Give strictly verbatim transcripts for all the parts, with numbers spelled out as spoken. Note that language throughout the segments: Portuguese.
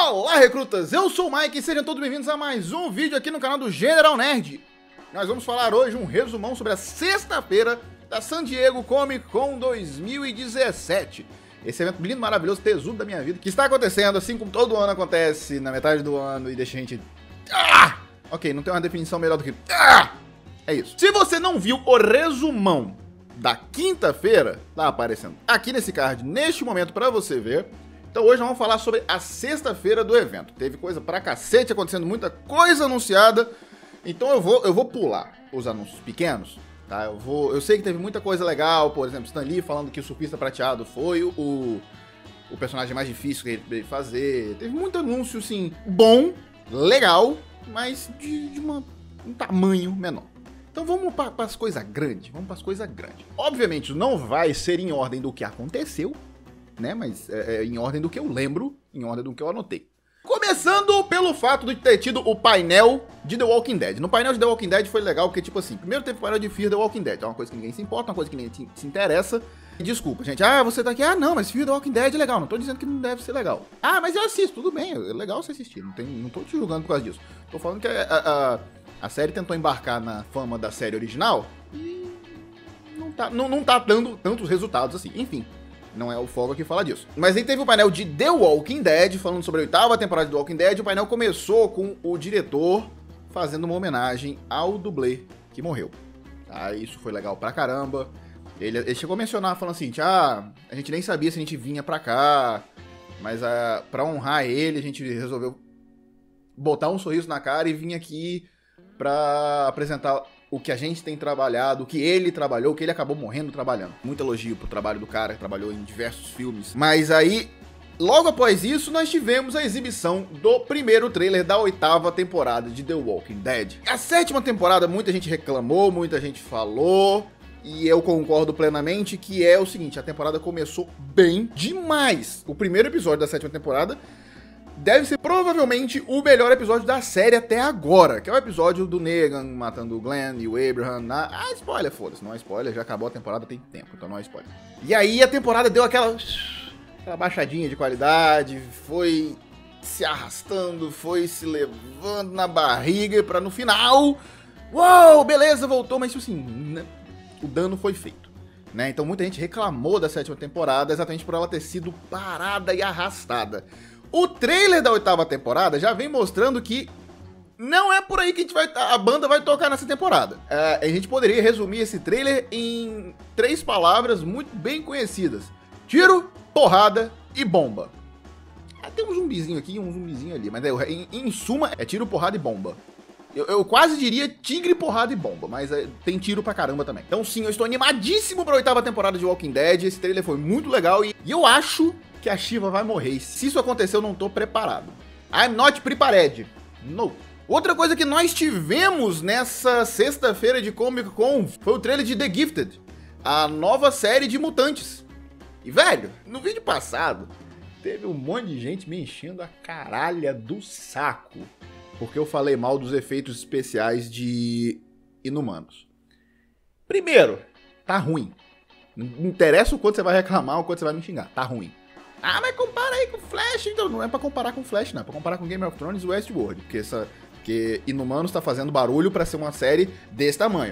Olá, recrutas! Eu sou o Mike e sejam todos bem-vindos a mais um vídeo aqui no canal do General Nerd. Nós vamos falar hoje um resumão sobre a sexta-feira da San Diego Comic Con dois mil e dezessete. Esse evento lindo, maravilhoso, tesudo da minha vida, que está acontecendo assim como todo ano acontece na metade do ano e deixa a gente... Ah! Ok, não tem uma definição melhor do que... Ah! É isso. Se você não viu o resumão da quinta-feira, tá aparecendo aqui nesse card, neste momento, pra você ver. Então hoje nós vamos falar sobre a sexta-feira do evento. Teve coisa pra cacete acontecendo, muita coisa anunciada. Então eu vou, eu vou pular os anúncios pequenos, tá? Eu, vou, eu sei que teve muita coisa legal, por exemplo, Stan Lee falando que o Surfista Prateado foi o, o personagem mais difícil que ele fazer. Teve muito anúncio, assim, bom, legal, mas de, de uma, um tamanho menor. Então vamos para as coisas grandes, vamos para as coisas grandes. Obviamente não vai ser em ordem do que aconteceu, né? Mas é, é em ordem do que eu lembro, em ordem do que eu anotei. Começando pelo fato de ter tido o painel de The Walking Dead. No painel de The Walking Dead foi legal porque, tipo assim, primeiro teve o painel de Fear The Walking Dead. É uma coisa que ninguém se importa, uma coisa que ninguém se interessa. E desculpa, gente. Ah, você tá aqui. Ah, não, mas Fear The Walking Dead é legal. Não tô dizendo que não deve ser legal. Ah, mas eu assisto. Tudo bem, é legal você assistir. Não, tem, não tô te julgando por causa disso. Tô falando que a, a, a, a série tentou embarcar na fama da série original e não tá, não, não tá dando tantos resultados assim. Enfim. Não é o foco aqui falar disso. Mas aí teve o painel de The Walking Dead, falando sobre a oitava temporada de The Walking Dead. O painel começou com o diretor fazendo uma homenagem ao dublê que morreu. Tá? Isso foi legal pra caramba. Ele, ele chegou a mencionar, falando assim, ah, a gente nem sabia se a gente vinha pra cá, mas ah, pra honrar ele, a gente resolveu botar um sorriso na cara e vir aqui pra apresentar o que a gente tem trabalhado, o que ele trabalhou, o que ele acabou morrendo trabalhando. Muito elogio pro trabalho do cara, que trabalhou em diversos filmes. Mas aí, logo após isso, nós tivemos a exibição do primeiro trailer da oitava temporada de The Walking Dead. A sétima temporada, muita gente reclamou, muita gente falou, e eu concordo plenamente, que é o seguinte, a temporada começou bem demais. O primeiro episódio da sétima temporada deve ser provavelmente o melhor episódio da série até agora, que é o episódio do Negan matando o Glenn e o Abraham na... Ah, spoiler, foda-se, não é spoiler, já acabou a temporada tem tempo, então não é spoiler. E aí a temporada deu aquela, aquela baixadinha de qualidade, foi se arrastando, foi se levando na barriga pra no final... Uou, beleza, voltou, mas assim, o dano foi feito, né? Então muita gente reclamou da sétima temporada exatamente por ela ter sido parada e arrastada. O trailer da oitava temporada já vem mostrando que não é por aí que a, gente vai, a banda vai tocar nessa temporada. É, a gente poderia resumir esse trailer em três palavras muito bem conhecidas. Tiro, porrada e bomba. Ah, tem um zumbizinho aqui e um zumbizinho ali, mas é, em, em suma é tiro, porrada e bomba. Eu, eu quase diria tigre, porrada e bomba, mas é, tem tiro pra caramba também. Então sim, eu estou animadíssimo pra oitava temporada de Walking Dead. Esse trailer foi muito legal e, e eu acho que a Shiva vai morrer. Se isso acontecer, eu não tô preparado. I'm not prepared. No. Outra coisa que nós tivemos nessa sexta-feira de Comic Con foi o trailer de The Gifted, a nova série de mutantes. E, velho, no vídeo passado, teve um monte de gente me enchendo a caralha do saco, porque eu falei mal dos efeitos especiais de Inumanos. Primeiro, tá ruim. Não interessa o quanto você vai reclamar ou o quanto você vai me xingar. Tá ruim. Ah, mas compara aí com Flash. Então, não é pra comparar com Flash, não. É pra comparar com Game of Thrones e Westworld. Porque, essa, porque Inumanos tá fazendo barulho pra ser uma série desse tamanho.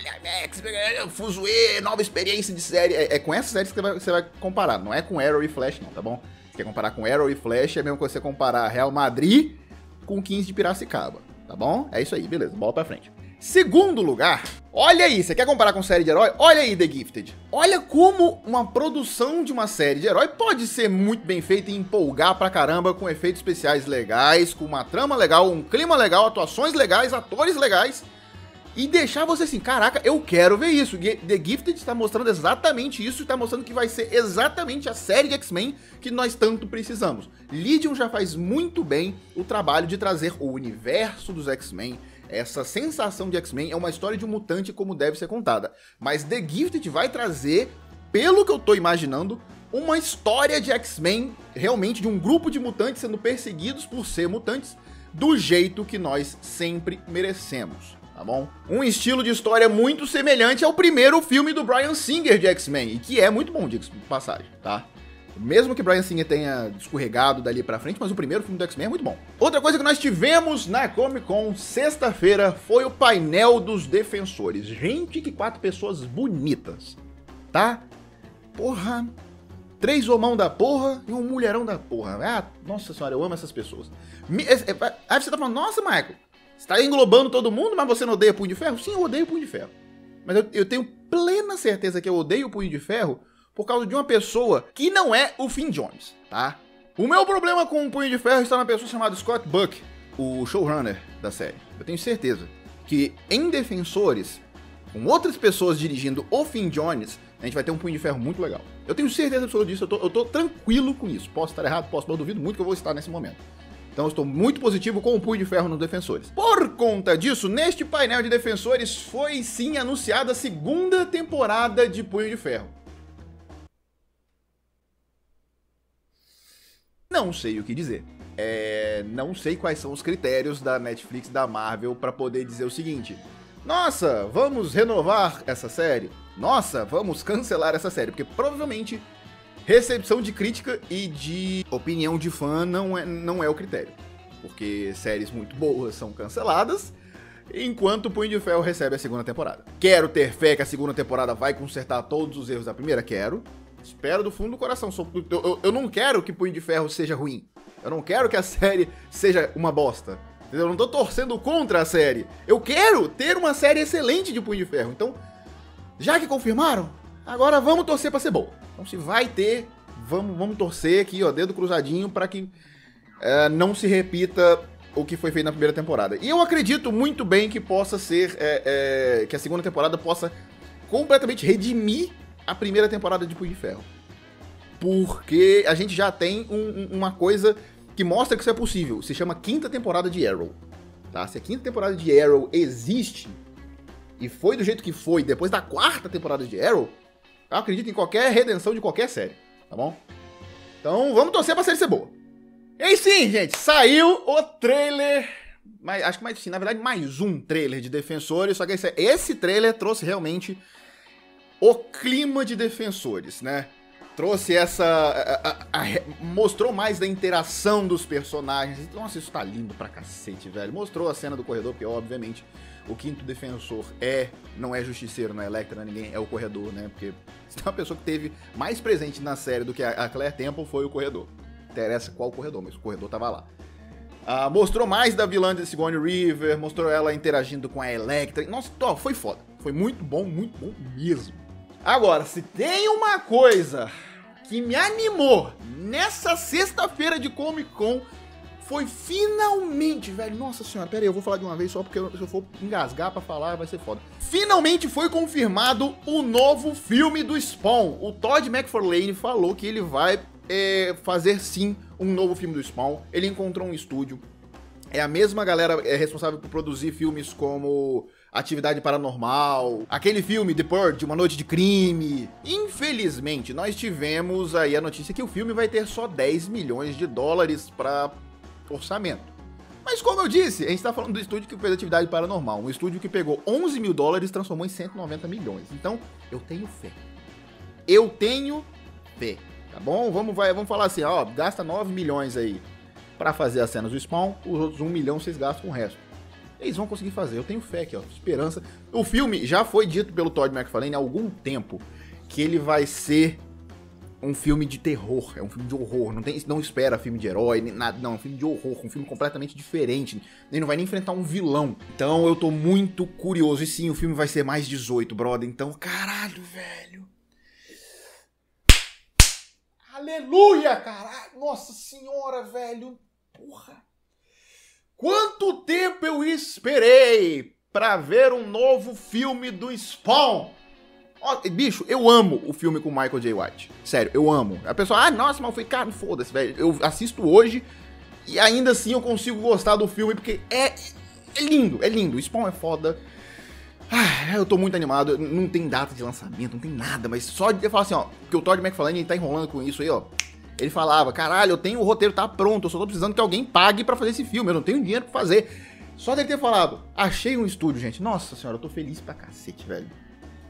Olha, Fuzue, nova experiência de série. É, é com essa série que você vai, você vai comparar. Não é com Arrow e Flash, não, tá bom? Se quer comparar com Arrow e Flash, é mesmo que você comparar Real Madrid com quinze de Piracicaba. Tá bom? É isso aí, beleza. Bola pra frente. Segundo lugar, olha aí, você quer comparar com série de herói? Olha aí The Gifted. Olha como uma produção de uma série de herói pode ser muito bem feita e empolgar pra caramba, com efeitos especiais legais, com uma trama legal, um clima legal, atuações legais, atores legais, e deixar você assim, caraca, eu quero ver isso. The Gifted está mostrando exatamente isso, está mostrando que vai ser exatamente a série de X-Men que nós tanto precisamos. Legion já faz muito bem o trabalho de trazer o universo dos X-Men. Essa sensação de X-Men é uma história de um mutante como deve ser contada. Mas The Gifted vai trazer, pelo que eu tô imaginando, uma história de X-Men, realmente de um grupo de mutantes sendo perseguidos por ser mutantes, do jeito que nós sempre merecemos, tá bom? Um estilo de história muito semelhante ao primeiro filme do Bryan Singer de X-Men, e que é muito bom, diga-se de passagem, tá? Mesmo que Bryan Singer tenha escorregado dali pra frente, mas o primeiro filme do X-Men é muito bom. Outra coisa que nós tivemos na Comic Con sexta-feira foi o painel dos defensores. Gente, que quatro pessoas bonitas, tá? Porra, três homão da porra e um mulherão da porra. Ah, nossa senhora, eu amo essas pessoas. Aí você tá falando, nossa, Michael, você tá englobando todo mundo, mas você não odeia Punho de Ferro? Sim, eu odeio Punho de Ferro. Mas eu, eu tenho plena certeza que eu odeio o Punho de Ferro por causa de uma pessoa que não é o Finn Jones, tá? O meu problema com o Punho de Ferro está na pessoa chamada Scott Buck, o showrunner da série. Eu tenho certeza que em Defensores, com outras pessoas dirigindo o Finn Jones, a gente vai ter um Punho de Ferro muito legal. Eu tenho certeza absoluta disso, eu tô, eu tô tranquilo com isso. Posso estar errado, posso, mas eu duvido muito que eu vou estar nesse momento. Então eu estou muito positivo com o Punho de Ferro nos Defensores. Por conta disso, neste painel de Defensores foi sim anunciada a segunda temporada de Punho de Ferro. Não sei o que dizer. É, não sei quais são os critérios da Netflix, da Marvel, para poder dizer o seguinte: nossa, vamos renovar essa série? Nossa, vamos cancelar essa série? Porque provavelmente recepção de crítica e de opinião de fã não é, não é o critério. Porque séries muito boas são canceladas, enquanto o Punho de Ferro recebe a segunda temporada. Quero ter fé que a segunda temporada vai consertar todos os erros da primeira? Quero. Espero do fundo do coração. Eu, eu, eu não quero que Punho de Ferro seja ruim. Eu não quero que a série seja uma bosta. Eu não tô torcendo contra a série. Eu quero ter uma série excelente de Punho de Ferro. Então, já que confirmaram, agora vamos torcer pra ser boa. Então, se vai ter, vamos, vamos torcer aqui, ó, dedo cruzadinho, pra que é, não se repita o que foi feito na primeira temporada. E eu acredito muito bem que possa ser, é, é, que a segunda temporada possa completamente redimir a primeira temporada de Punho de Ferro. Porque a gente já tem um, um, uma coisa que mostra que isso é possível. Se chama quinta temporada de Arrow. Tá? Se a quinta temporada de Arrow existe e foi do jeito que foi depois da quarta temporada de Arrow, eu acredito em qualquer redenção de qualquer série. Tá bom? Então vamos torcer pra série ser boa. E aí sim, gente, saiu o trailer. Mas, acho que mais sim, na verdade, mais um trailer de Defensores. Só que esse, esse trailer trouxe realmente o clima de Defensores, né? Trouxe essa... A, a, a, mostrou mais da interação dos personagens. Nossa, isso tá lindo pra cacete, velho. Mostrou a cena do corredor, porque obviamente o quinto defensor é... Não é Justiceiro, não é Electra, não é ninguém, é o corredor, né? Porque se tem uma pessoa que teve mais presente na série do que a, a Claire Temple, foi o corredor. Não interessa qual corredor, mas o corredor tava lá. Ah, mostrou mais da vilã de Sigourney Weaver, mostrou ela interagindo com a Electra. Nossa, ó, foi foda. Foi muito bom, muito bom mesmo. Agora, se tem uma coisa que me animou nessa sexta-feira de Comic Con, foi finalmente, velho, nossa senhora, pera aí, eu vou falar de uma vez só porque eu, se eu for engasgar pra falar vai ser foda. Finalmente foi confirmado o novo filme do Spawn. O Todd McFarlane falou que ele vai é, fazer sim um novo filme do Spawn. Ele encontrou um estúdio, é a mesma galera é, responsável por produzir filmes como Atividade Paranormal, aquele filme The Purge, Uma Noite de Crime. Infelizmente, nós tivemos aí a notícia que o filme vai ter só dez milhões de dólares para orçamento. Mas como eu disse, a gente tá falando do estúdio que fez Atividade Paranormal, um estúdio que pegou onze mil dólares e transformou em cento e noventa milhões. Então, eu tenho fé. Eu tenho fé, tá bom? Vamos, vai, vamos falar assim, ó, gasta nove milhões aí para fazer as cenas do Spawn, os outros um milhão vocês gastam com o resto. Eles vão conseguir fazer, eu tenho fé aqui, ó, esperança. O filme já foi dito pelo Todd McFarlane há algum tempo que ele vai ser um filme de terror, é um filme de horror, não, tem, não espera filme de herói, nem nada, não, é um filme de horror, um filme completamente diferente, ele não vai nem enfrentar um vilão. Então eu tô muito curioso, e sim, o filme vai ser mais dezoito, brother, então, caralho, velho. Aleluia, caralho, nossa senhora, velho, porra. Quanto tempo eu esperei pra ver um novo filme do Spawn? Oh, bicho, eu amo o filme com Michael J. White. Sério, eu amo. A pessoa, ah, nossa, mas eu falei, cara, foda-se, velho. Eu assisto hoje e ainda assim eu consigo gostar do filme porque é, é lindo, é lindo. O Spawn é foda. Ah, eu tô muito animado. Não tem data de lançamento, não tem nada, mas só de falar assim, ó, que o Todd McFarlane tá enrolando com isso aí, ó. Ele falava, caralho, eu tenho o roteiro, tá pronto, eu só tô precisando que alguém pague pra fazer esse filme, eu não tenho dinheiro pra fazer. Só dele ter falado, achei um estúdio, gente. Nossa senhora, eu tô feliz pra cacete, velho.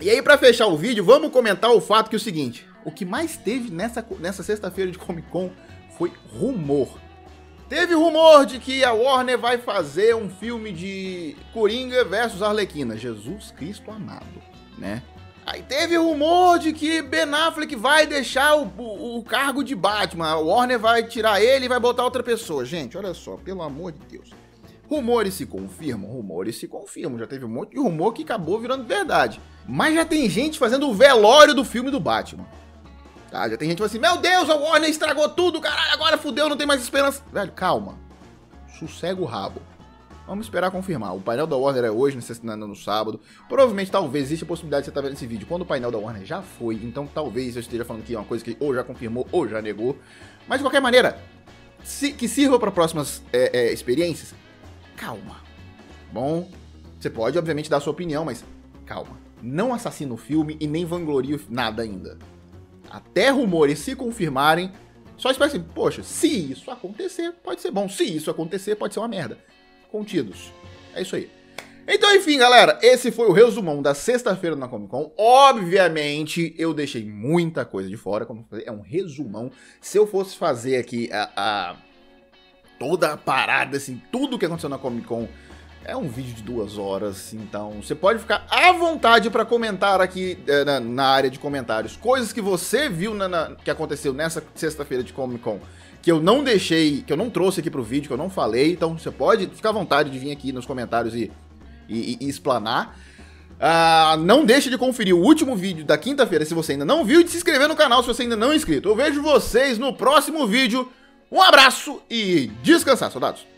E aí, pra fechar o vídeo, vamos comentar o fato que é o seguinte: o que mais teve nessa, nessa sexta-feira de Comic Con foi rumor. Teve rumor de que a Warner vai fazer um filme de Coringa versus Arlequina. Jesus Cristo amado, né? Aí teve rumor de que Ben Affleck vai deixar o, o, o cargo de Batman. A Warner vai tirar ele e vai botar outra pessoa. Gente, olha só, pelo amor de Deus. Rumores se confirmam, rumores se confirmam. Já teve um monte de rumor que acabou virando verdade. Mas já tem gente fazendo o velório do filme do Batman. Tá? Já tem gente falando assim, meu Deus, a Warner estragou tudo, caralho, agora fudeu, não tem mais esperança. Velho, calma. Sossega o rabo. Vamos esperar confirmar. O painel da Warner é hoje, no, no sábado. Provavelmente, talvez, existe a possibilidade de você estar vendo esse vídeo quando o painel da Warner já foi. Então, talvez eu esteja falando aqui uma coisa que ou já confirmou ou já negou. Mas, de qualquer maneira, se, que sirva para próximas é, é, experiências, calma. Bom, você pode, obviamente, dar a sua opinião, mas calma. Não assassina o filme e nem vanglorie nada ainda. Até rumores se confirmarem, só espera assim, poxa, se isso acontecer, pode ser bom. Se isso acontecer, pode ser uma merda. Contidos. É isso aí. Então, enfim, galera, esse foi o resumão da sexta-feira na Comic Con. Obviamente, eu deixei muita coisa de fora, como eu falei, é um resumão. Se eu fosse fazer aqui a, a toda a parada, assim, tudo que aconteceu na Comic Con, é um vídeo de duas horas, então você pode ficar à vontade para comentar aqui é, na, na área de comentários coisas que você viu na, na, que aconteceu nessa sexta-feira de Comic Con, que eu não deixei, que eu não trouxe aqui pro vídeo, que eu não falei, então você pode ficar à vontade de vir aqui nos comentários e, e, e explanar. Ah, não deixe de conferir o último vídeo da quinta-feira se você ainda não viu e de se inscrever no canal se você ainda não é inscrito. Eu vejo vocês no próximo vídeo. Um abraço e descansar, soldados!